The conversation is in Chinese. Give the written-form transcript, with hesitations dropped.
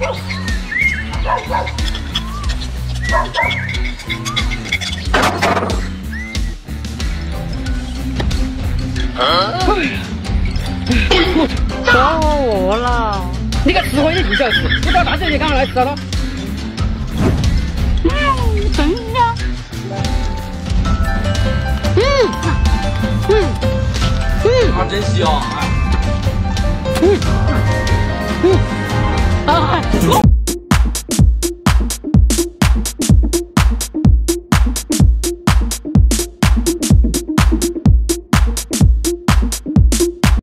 找我了！ 你个死货也不晓事，不知道大姐你赶快来吃了。 真香！ 啊，真香！哎。 啊！